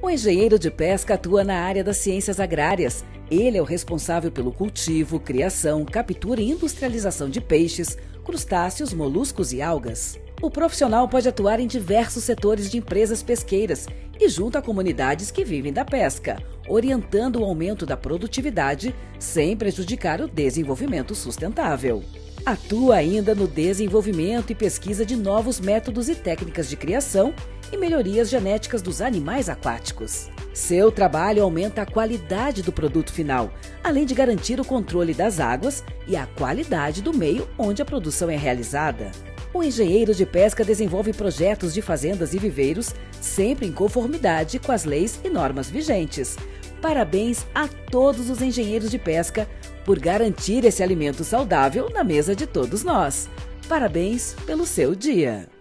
O engenheiro de pesca atua na área das ciências agrárias. Ele é o responsável pelo cultivo, criação, captura e industrialização de peixes, crustáceos, moluscos e algas. O profissional pode atuar em diversos setores de empresas pesqueiras e junto a comunidades que vivem da pesca, orientando o aumento da produtividade sem prejudicar o desenvolvimento sustentável. Atua ainda no desenvolvimento e pesquisa de novos métodos e técnicas de criação e melhorias genéticas dos animais aquáticos. Seu trabalho aumenta a qualidade do produto final, além de garantir o controle das águas e a qualidade do meio onde a produção é realizada. O engenheiro de pesca desenvolve projetos de fazendas e viveiros, sempre em conformidade com as leis e normas vigentes. Parabéns a todos os engenheiros de pesca por garantir esse alimento saudável na mesa de todos nós. Parabéns pelo seu dia!